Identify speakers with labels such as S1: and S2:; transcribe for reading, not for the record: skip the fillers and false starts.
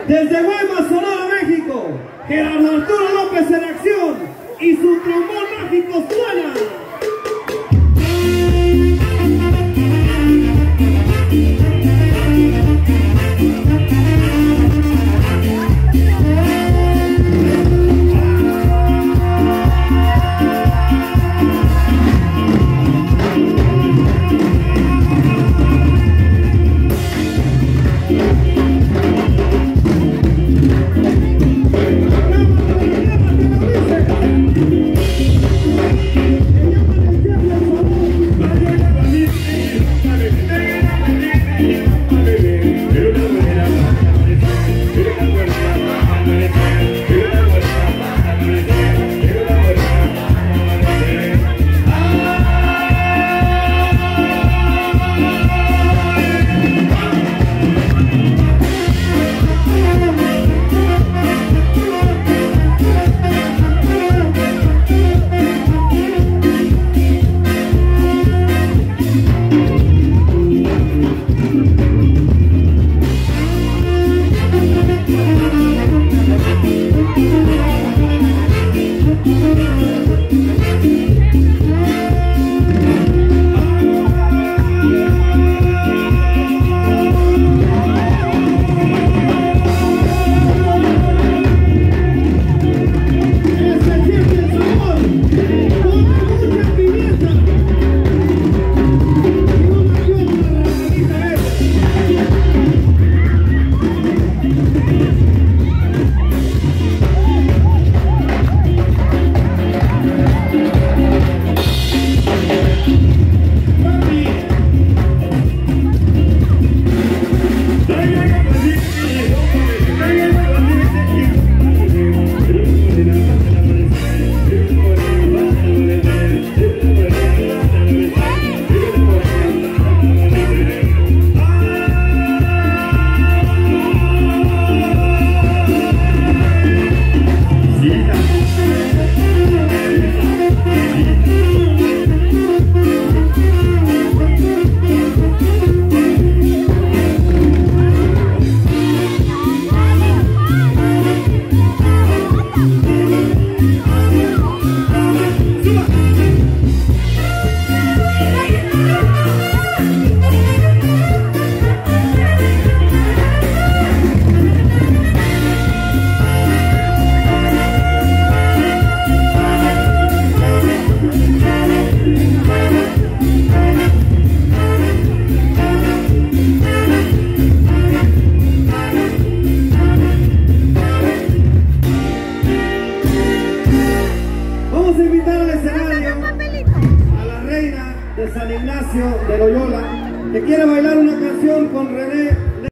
S1: Desde Guaymas, Sonora, México, Gerardo Arturo López en acción y su trombón mágico suena. Vamos a invitar al escenario a la reina de San Ignacio de Loyola, que quiere bailar una canción con René.